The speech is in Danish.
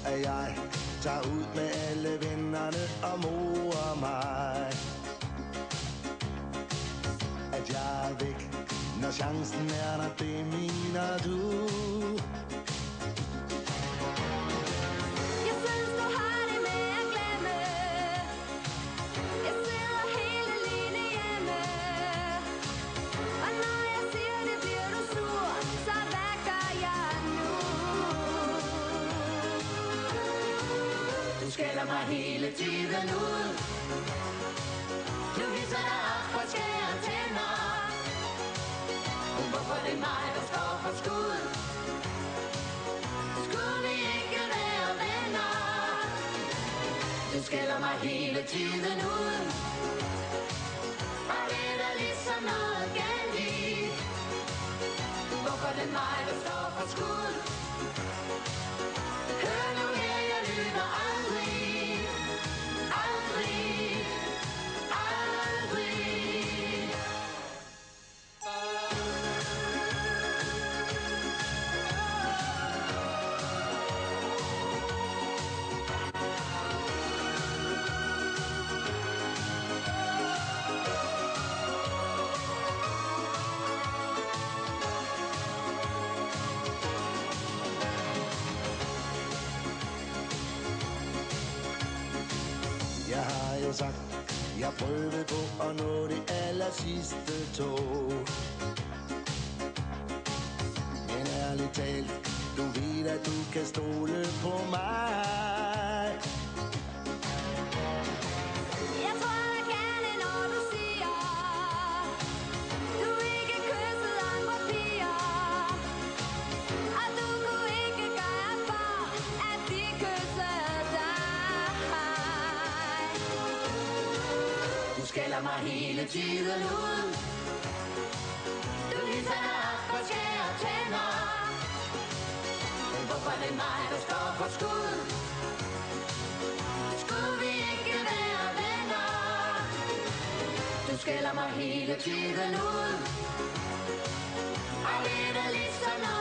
at jeg tager ud med alle vennerne og morer mig. At jeg er væk, når chancen er der, det mener du. Jeg synes, du har det med at glemme. Jeg sidder hele livet hjemme. Og når jeg siger det, bliver du sur. Så hvad gør jeg nu? Du skælder mig hele tiden ud. Du hisser dig op og skærer tænder. Hvorfor det er mig, der står for skud? Skulle vi ikke være venner? Du skælder mig hele tiden ud. Og det er der ligesom noget galt i. Hvorfor det er mig, der står for skud? Hør nu her, jeg lytter aldrig. Aldrig. Aldrig. Jeg har jo sagt, jeg prøvede på at nå det aller sidste tog. Men ærligt talt, du ved at du kan stole på mig. Jeg tror da gerne, når du siger, du ikke kysset andre piger. Og du kunne ikke gøre for, at de kyssede dig. Du skælder mig hele tiden ud. Du hisser dig op og skærer tænder. Men hvorfor er det mig, der står for skud? Skulle vi ikke være venner? Du skælder mig hele tiden ud. Og det er da ligesom noget